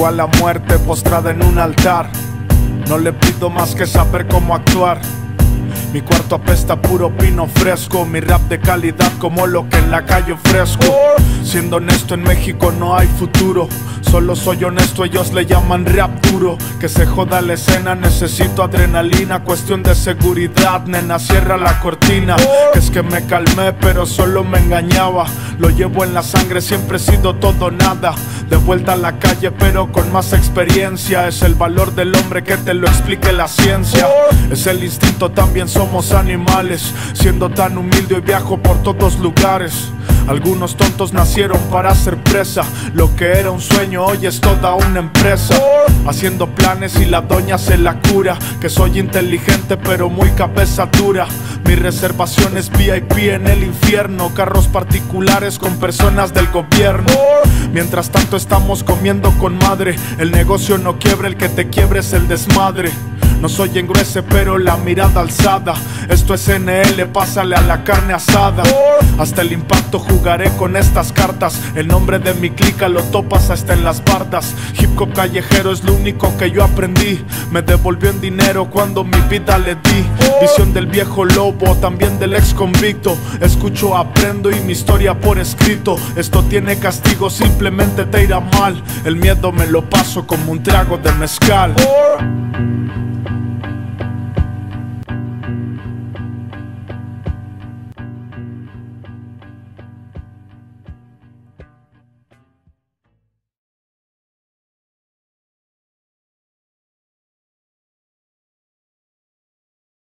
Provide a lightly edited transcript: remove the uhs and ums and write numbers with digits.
Tengo a la muerte postrada en un altar. No le pido más que saber cómo actuar. Mi cuarto apesta puro pino fresco. Mi rap de calidad como lo que en la calle ofrezco. Siendo honesto, en México no hay futuro. Solo soy honesto, ellos le llaman rap duro. Que se joda la escena, necesito adrenalina. Cuestión de seguridad, nena, cierra la cortina. Que es que me calmé, pero solo me engañaba. Lo llevo en la sangre, siempre he sido todo nada. De vuelta a la calle, pero con más experiencia. Es el valor del hombre que te lo explique la ciencia. Es el instinto, también somos animales. Siendo tan humilde, hoy viajo por todos lugares. Algunos tontos nacieron para ser presa. Lo que era un sueño hoy es toda una empresa. Haciendo planes y la doña se la cura. Que soy inteligente pero muy cabeza dura. Mi reservación es VIP en el infierno. Carros particulares con personas del gobierno. Mientras tanto estamos comiendo con madre. El negocio no quiebra, el que te quiebre es el desmadre. No soy engruese pero la mirada alzada. Esto es NL, pásale a la carne asada. Hasta el impacto jugaré con estas cartas. El nombre de mi clica lo topas hasta en las bardas. Hip hop callejero es lo único que yo aprendí. Me devolvió en dinero cuando mi vida le di. Visión del viejo lobo, también del ex convicto. Escucho, aprendo y mi historia por escrito. Esto tiene castigo, simplemente te irá mal. El miedo me lo paso como un trago de mezcal.